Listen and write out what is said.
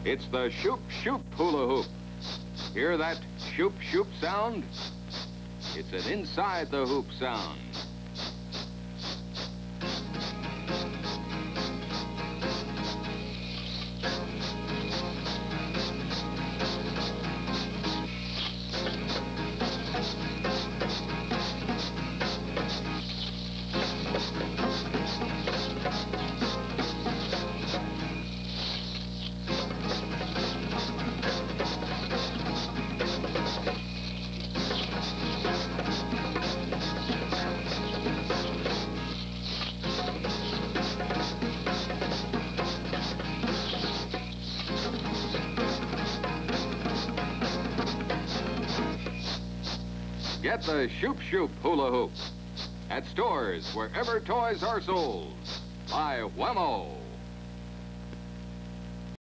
It's the shoop shoop hula hoop. Hear that shoop shoop sound? It's an inside the hoop sound. Get the Shoop Shoop Hula Hoop at stores wherever toys are sold by Wham-O.